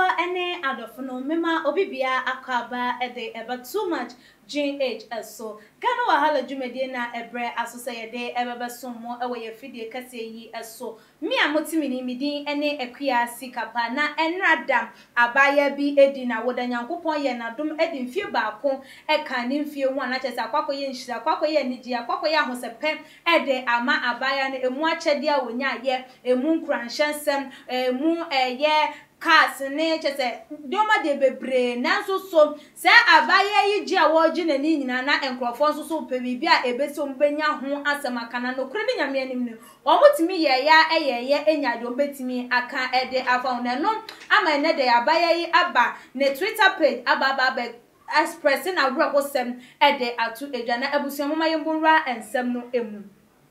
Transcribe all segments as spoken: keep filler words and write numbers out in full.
ene adofono mema obibia akaba ede eba too much G H S so kana wahala dwumedie na ebre asose yede ebebe sommo ewe ye fidie kase yi eso mi amotimi ni midin ene akua sikapa na enradam abaya bi edi na wodanyankopon ye na dom edi mfie baako eka ni mfie hu ana chese akwakoye nhira akwakoye niji akwakoye ahosepe ede ama abaya na emu achede a wonya ye emu nkranhyansem emu eye cars ne chese dioma de bebre nanso so se abaye yi gi awoji na ni nyina na enkrofo nso so pe bibia ebeso mbenya ho asemakana no kure ni nyame anim ne omutimi ye ya eyeye enyade ombetimi aka ede afa na no ama ne de abaye yi aba ne Twitter page aba aba expressing awrokosem ede atu edwana abusuamoma yembonra ensem no emu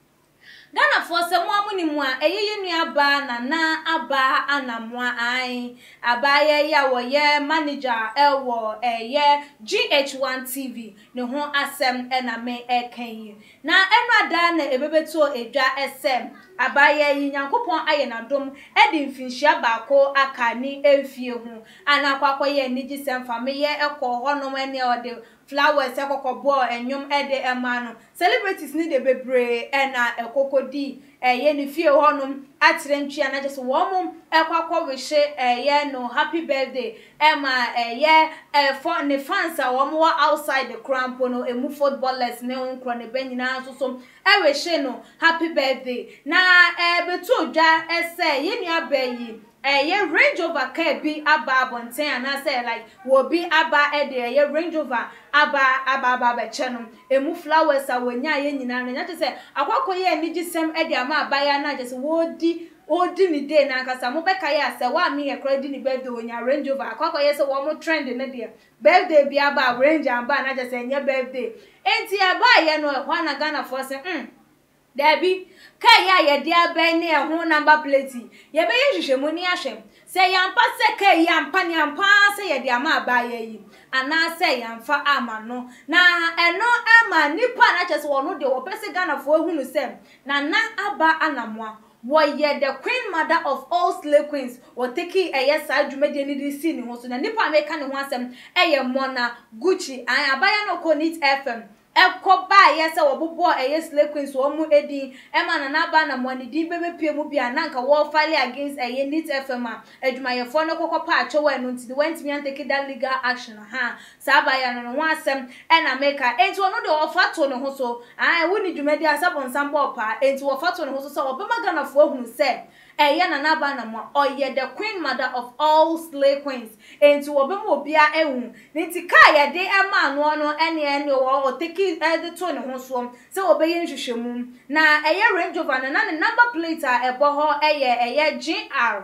Ghana for some woman in one, a year aba na na aba anamwa ai abaye ya wo ye manager ewo eh ye G H one T V ne ho asem ena me eken na enrada na ebebeto edwa esem abaye yi nyankopon aye na dom edi mfinhia baako aka ni emfie hu anakwakoye niji semfame ye ekọ honom ene ode flowers ekokobo enyum ede emano celebrities ni de bebre ena ekokodi eye ni fie honum atrentwi ana just womum ekwakọ wehye eye no happy birthday ema eye eh for ne fans a womo outside the cramp no emu footballers ne onkro ne banyina so so e wehye no happy birthday na e betu odwa ese ye nua bayi eye Range Rover car bi aba bonten ana say like wo bi aba e de eye Range Rover aba aba aba be chenom emu flowers a wonya ye nyina no nya say akwakoye niji sem e de ama abaya na just wodi odi ni day na nkasa mo beka ya say wa mi e kredi ni birthday wonya Range Rover akwakoye say wo mo trend ne de birthday bi aba Range amba na just enye birthday enti aba ye no ho na Ghana for say mm Debbie, kaya ye dia ben ne ho number plate. Ye be ye hwehwemu ni ahwem. Se yampa se kaya yampa ni yampa se ye dia ma abaye yi. Ana se yamfa ama no. Na eno ama nipa na chese wono de wo pese Ghana fo ehunu sem. Na na aba anamwa. Wo ye the queen mother of all slave queens. Wo teki eye sa dwumede ni di si ni ho so na nipa meka ne ho asem eye Mona Gucci an abaya no Konit F M. Ekoba yesa wobobo eye slave queens wo mu edi ema na na ba na money di bebe pie mu bia na nka wo file against eye Nit F M adwuma ye fo no kokopa acho we no nti went me and take that legal action ha sa ba ya no no asem e na meka enti wono de wo fato no ho so ai woni dwumadi asabon sambo pa enti wo fato no ho so so obema Ghana fo hunu se eye na na ba na mo oye the queen mother of all slave queens enti obema obia ehu nti ka ye de ema no no ene ene wo take the tone ho so se obeye nhwehwemu na eye Range Rover na na number plate a ebo ho eye eye G R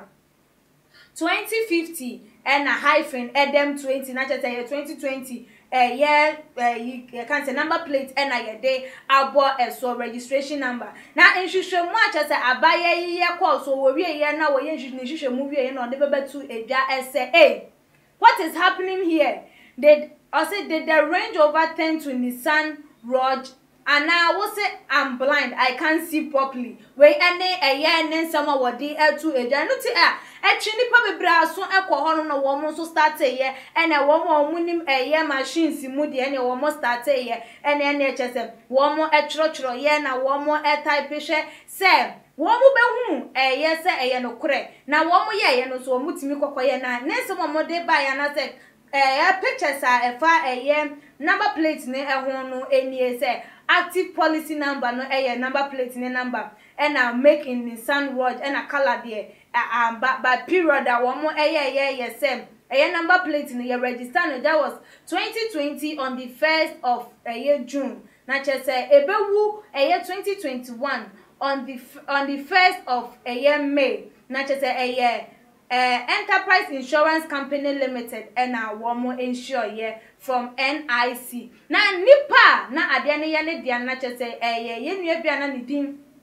twenty fifty and a hyphen edem twenty na chete eye twenty twenty eye you can say number plate and a day abo eso registration number na nhwehwemu a chete abaye ye call so wo wie ye na wo ye nhwehwemu wie ye na de bebetu edwa ese eh what is happening here? Did I said did the Range Rover turn to Nissan Rogue? And now I will say I'm blind, I can't see properly. Wait any a year and then someone would de air to a januty air. Actually, probably brass so a cohon no woman so start a year and a woman winning a year machine si moody and a woman start a year and then H S M one more a church or year and one more a type picture say. One more be eh yes eh no kure. Now one more year no so mutimi kokoye na next one more day by and I said eh pictures are a far a year number plate ne eh no any say active policy number no eh number plate ne number and I make in Nissan Rogue and a color there um but by period that one more eh yeah yeah yeah same eh number plate ne you register no that was twenty twenty on the first of eh June na che say ebewu eh twenty twenty-one on the on the first of a year May na che say a year uh, Enterprise Insurance Company Limited and a woman insure year from N I C na nipa na ade ne ye ne dia na che say eh ye ye nua bia na ne din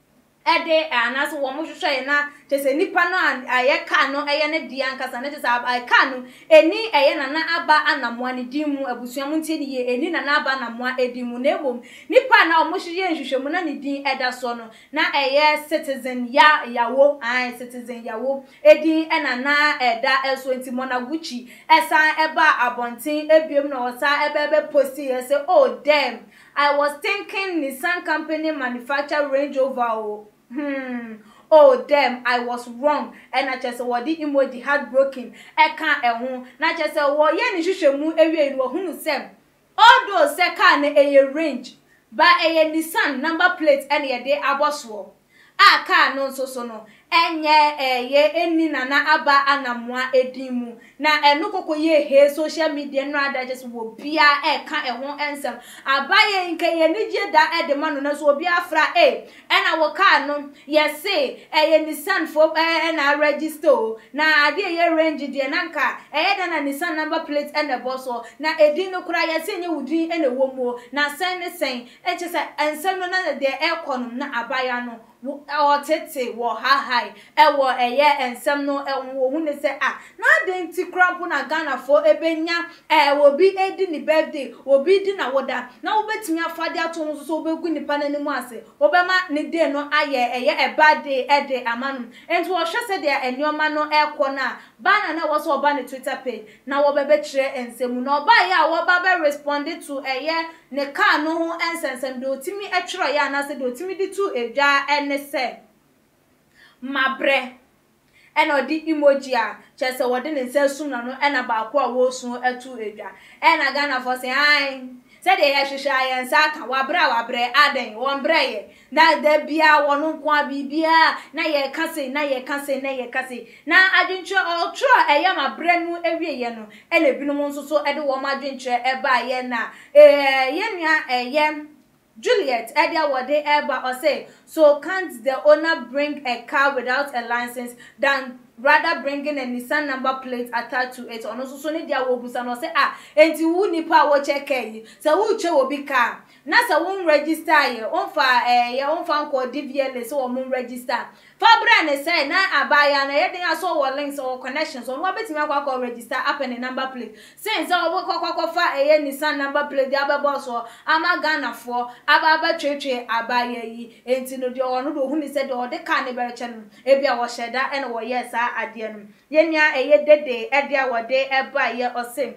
ede anaso wo mo hwehwe na tese nipa no aye ka no eye ne dia nkasa ne tese aye ka no eni eye na na aba anamoa ne dimu abusua mu ntie ne ye eni na na aba anamoa edimu na ebom nipa na wo mo hwehwe nhwehwemu na ne din eda so no na eye citizen ya yawo ai citizen yawo edi ena na eda eso nti Monaguchi esa eba abontin ebiem na osa ebe ebe posti ye say oh damn I was thinking Nissan company manufacture Range Rover. Oh. Hmm. Oh damn, I was wrong. And I just what the emoji heartbroken. I can't a home. Na just say what ye ni hwehwemu ewie no hunu sem. All those say car na a range. But a Nissan number plate and ye dey aboso. Ah car no so so no. Enye eye eni na na aba anamoa edimu na enu kokoye he social media no ada just wo bia e ka e ho ensem abaye nke ye nije da e de manu na so bia fra e ena wo ka no ye say eye Nissan fo e na register na ade ye range de na nka eye da na Nissan number plate and the boss na edi no kura ye say nye wudin ena wo mo na sen ne sen e che say ensem no na de e konum na abaya no o tete wo ha ha ewo eye ensem no enwo hu ne se ah na de nti krampo na Ghana fo ebenya eh obi edi ni birthday obi di na woda na obetimi afade ato nso so obegu ni pananimu ase obema ne day no aye eye e birthday e de amanu enti wo hwe se de enioma no ekọ na bana na wo so oba ne Twitter page na wo bebe kire ensemu na oba ya wo ba be respond to eye ne ka no ho ensensem de otimi etwero ya na se de otimi di tu eja ene se mabre ena odi emoji a chese wode ne nsesum na no ena ba ko a wo sun etu edwa ena Ghana for say ai se de ye hwehwe aye nsa ka wabra wabre aden won breye na de bia wonu kwa bibia na ye kase na ye kase na ye kase na adwentwe otro eye mabre nu ewie ye no ena binom nso so ede wo madwentwe e ba ye na eh ye nua eye Juliet, Edia Wade Eba or say, so can't the owner bring a car without a license than rather bringing a Nissan number plate attached to it? Or no, so need their wobus and say, ah, and you wouldn't nipa watch a key. So who che will be car? Nasa won't register ye, on fire, eh, your own fan called D V L, so won't register. Fabra say, na abaya na yedin aso wo links or connections on what bit me akwa register up in a number plate. Since I will kwa fa a Nissan number plate, the other boss or ama Ghana for ababa tretre abaye yi enti no de ono do hu ni said o de ka ne bereche no ebia wo sheda ene wo yes a ade no yenua eye dede ede wo de eba ye ose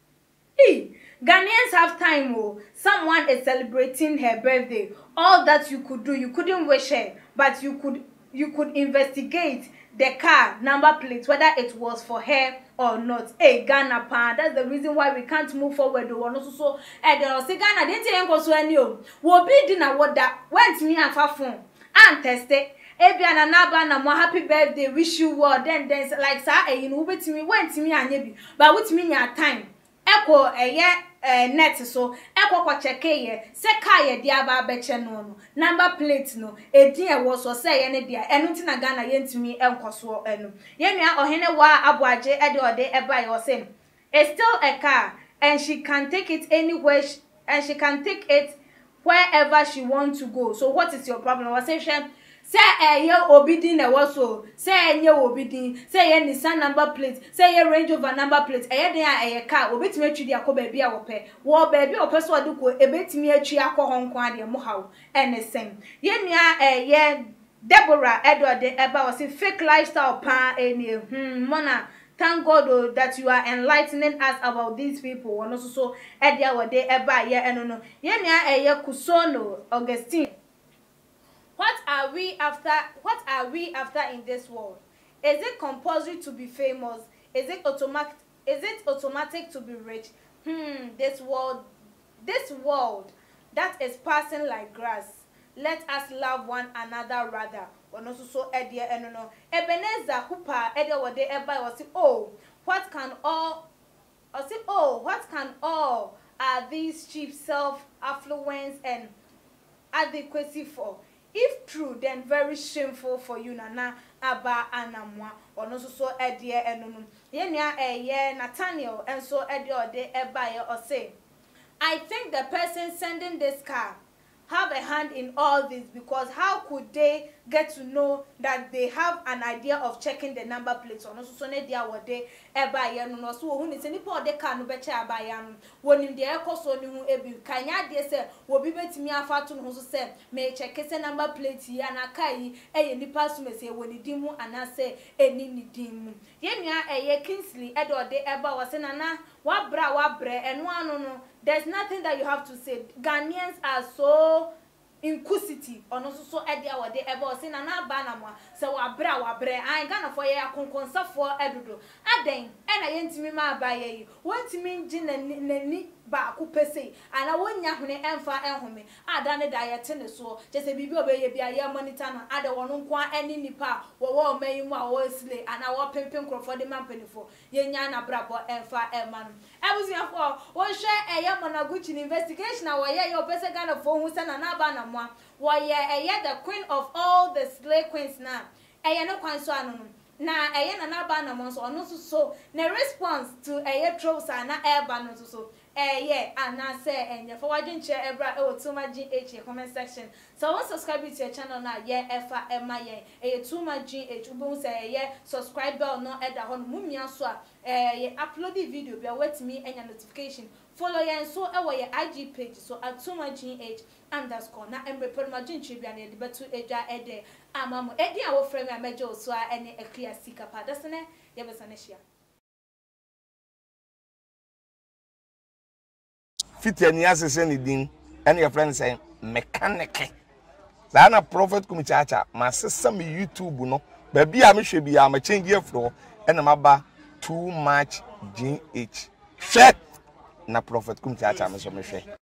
e Ghanaians have time. Oh, someone is celebrating her birthday. All that you could do, you couldn't wish her, but you could you could investigate the car number plate, whether it was for her or not. Hey, Ghana pa, that's the reason why we can't move forward. Oh, no, so so. Eh, there was a Ghana didn't say uncle so any oh. Wo be dinner what that went me and far phone and test it. Ebiana naba na mo happy birthday, wish you well. Then then like sir, eh, you know, wait me went me and yebi, but with me your time. Echo a year eh net so ekwa kwa cheke ye se ka ye dia ba beche no no number plate no edin e wo so se ye ne dia enu nti na Ghana ye ntimi enkoso enu ye nua ohene wa aboaje e de ode e ba ye say it's still a car and she can take it anywhere she, and she can take it wherever she wants to go. So what is your problem? Was say say eh ye obidin na woso say enye obidin say ye Nissan number plate say ye Range Rover number plate eh den a eh car obetimi atwidi akọ bia wo pe wo ba bia opeso ade ko ebetimi atwi akọ honko ade mo hawo ene sem ye nua eh ye Deborah Edward eba was a fake lifestyle pa eni hmm mona. Thank God oh, that you are enlightening us about these people. And also so edia wode eba ye eno no ye nua eh ye Kusono Augustine. What are we after? What are we after in this world? Is it compulsory to be famous? Is it automatic? Is it automatic to be rich? Hmm. This world, this world that is passing like grass. Let us love one another rather. Or also so edia eno no. Ebenezer Hooper edia wode eba was oh what can all? Or say oh what can all are these cheap self affluence and adequacy for? If true, then very shameful for you, Nana Aba Anamwa, or no so Edia Enum. Yenya a ye Nathaniel, and so Edio de Ebaya or say. I think the person sending this car have a hand in all this because how could they get to know that they have an idea of checking the number plates on so so ne dia wode e ba ye no so wo hu ni se ni pa ode ka no be cha ba ya no wonim de e koso ni hu ebi kanya de se wo bi betimi afa to no so se me check se number plate yi ana kai e ye nipa so me se woni dimu ana se eni ni dimu ye nua e ye Kingsley e de ode e ba wo se na na wa bra wa bre eno anu no there's nothing that you have to say. Ghanaians are so inquisitive ono so so e dia wode e ba se na na ba na mo se wa bra wa bre an Ghana for ye akonkonsafo edodo aden e na ye ntimi ma ba ye yi wontimi ngi nani ba ku pese ana wonya hune emfa enhome ada ne da ye tene so je se bibi obeye bia ye monitor no ada wono nko ani nipa wo wo mayi mu a wo sile ana wo pempem krofo de mampanifo ye nya na brabo emfa emanu ebusia fo wo hwe eye monaguchi investigation a wo ye ye opese Ghana fo hu se na na ba na mo wo ye eye the queen of all the slay queens na eye no kwan so anu na eye na na ba na mo so ono so so na response to eye trolls na eba no so so eh yeah and I say and you for watching share ebra e o tuma G H comment section so won't subscribe to your channel na yeah efa ema yeah e tuma G H ubon say yeah subscribe bell no e da hon mumia so a eh upload the video be wait me any notification follow ya so e wo your I G page so at tuma G H underscore na embe per ma gin tribia na de betu eja ede amamo e dia wo frame a mejo so a ene e clear sika pa that's ne ye be saneshia fitani asese ni din and your friend say mechanic na prophet kumichacha ma sesa me YouTube no ba bia me hwe bia ma change afro and ma ba too much G H hwe na prophet kumichacha me so me hwe